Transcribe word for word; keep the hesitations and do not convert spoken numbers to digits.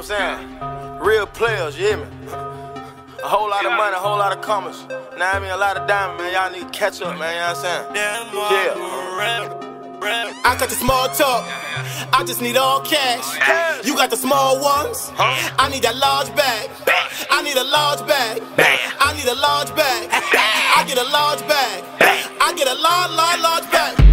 what I'm saying? Real players, you hear me? A whole lot of money, a whole lot of commas. Now I mean a lot of diamonds, man. Y'all need to catch up, man. You know what I'm saying? Yeah. I got the small talk, I just need all cash. You got the small ones, I need that large bag. I need a large bag. I need a large bag. I get a large bag. I get a large, large, large bag.